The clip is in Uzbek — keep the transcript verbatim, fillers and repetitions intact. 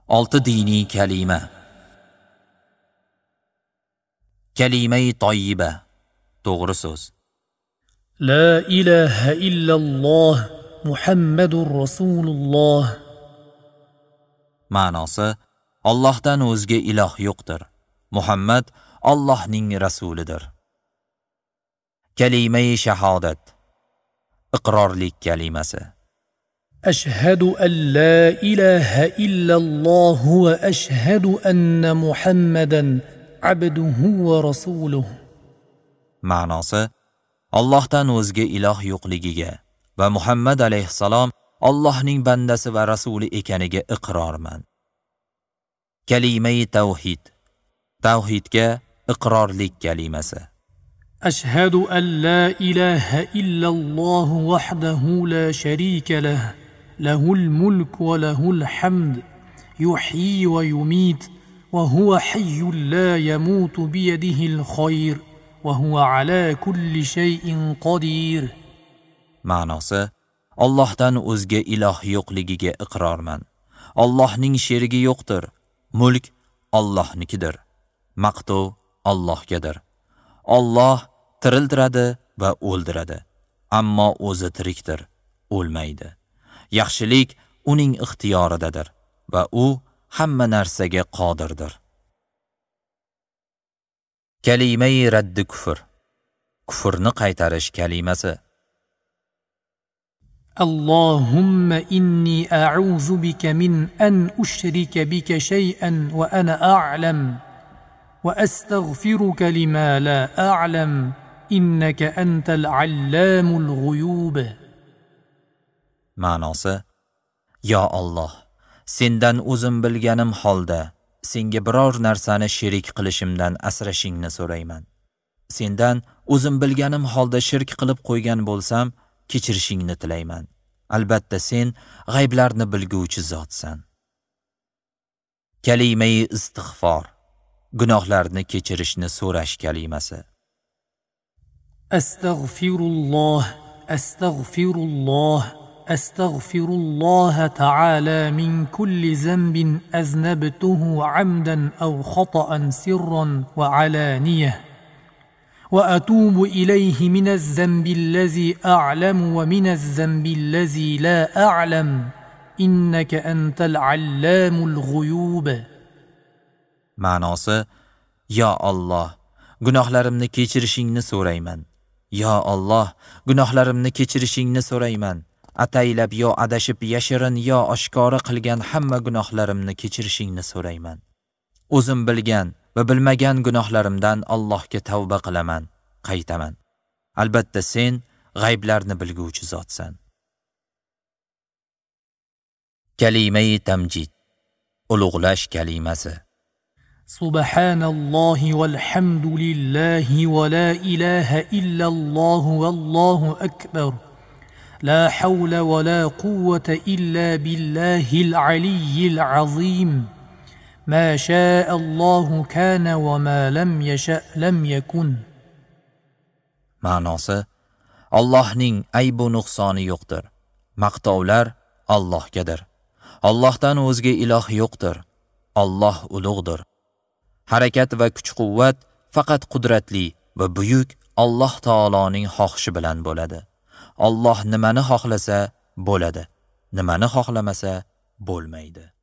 Olti diniy kalima. Kalima-i toyyiba, to'g'ri so'z. La ilaha illalloh Muhammadur Rasululloh. Ma'nosi: Allohdan o'zga iloh yo'qdir. Muhammad Allohning rasulidir. Kalima-i shahodat, iqrorlik kalimasi. Ashhadu an la ilaha illalloh va ashhadu anna Muhammadan abduhu va rasuluhu. Ma'nosi: Allohdan o'zga iloh yo'qligiga va Muhammad alayhissalom Allohning bandasi va rasuli ekaniga iqrorman. Kalima-i tavhid, tavhidga iqrorlik kalimasi. Ashhadu an la ilaha illalloh wahdahu la sharika lah, lahul mulk va lahul hamd, yuhyi va yumit, va huwa hayyun la yamutu biyadihil khayr, va huwa ala kulli shay'in qodir. Ma'nosi: Allohdan o'zga iloh yo'qligiga iqrorman. Allohning sherigi yo'qdir. Mulk Allohnikidir. Maqtov Allohgadir. Alloh tiriltiradi va o'ldiradi, ammo o'zi tirikdir, o'lmaydi. Yaxshilik uning ixtiyoridadir va u hamma narsaga qodirdir. Kalima-i raddi kufr, kufrni qaytarish kalimasi. Allahumma inni a'udhu bika min an ushrika bika shay'an wa ana a'lam wa astaghfiruka lima la a'lam innaka antal allamul ghuyub. Ma'nosi: Yo Alloh, sendan o'zim bilganim holda senga biror narsani sherik qilishimdan asrashingni so'rayman. Sendan o'zim bilganim holda shirk qilib qo'ygan bo'lsam, kechirishingni tilayman. Albatta sen g'ayblarni bilguvchi zotsan. Kalima-i istig'for, gunohlarni kechirishni so'rash kalimasi. Astaghfirulloh, astaghfirulloh, astaghfirulloh ta'ala min kulli zambin aznabtuhu amdan aw khata'an sirran wa alaniyah. وأتوب إليه من الذنب الذي أعلم ومن الذنب الذي لا أعلم إنك أنت العلام الغيوب. Ma'nosi: Yo Alloh, gunohlarimni kechirishingni so'rayman. Yo Alloh, gunohlarimni kechirishingni so'rayman. Ataylab yo adashib yashirin yo oshkora qilgan hamma gunohlarimni kechirishingni so'rayman. O'zim bilgan va bilmagan gunohlarimdan Allohga tavba qilaman, qaytaman. Albatta sen g'ayblarni bilguvchi zotsan. Kalima-i tamjid, ulug'lash kalimasi. Subhanallohi valhamdulillahi va la ilaha illalloh vallohu akbar. La hawla va la quwwata illa billahil aliyyil azim. ما شاء الله كان وما لم يشأ لم يكن. Ma'nosi: Allohning ayb va nuqsoni yo'qdir. Maqtovlar Allohgadir. Allohdan o'zga iloh yo'qdir. Alloh ulug'dir. Harakat va kuch-quvvat faqat qudratli va buyuk Alloh taoloning xohishi bilan bo'ladi. Alloh nimani xohlasa bo'ladi, nimani xohlamasa bo'lmaydi.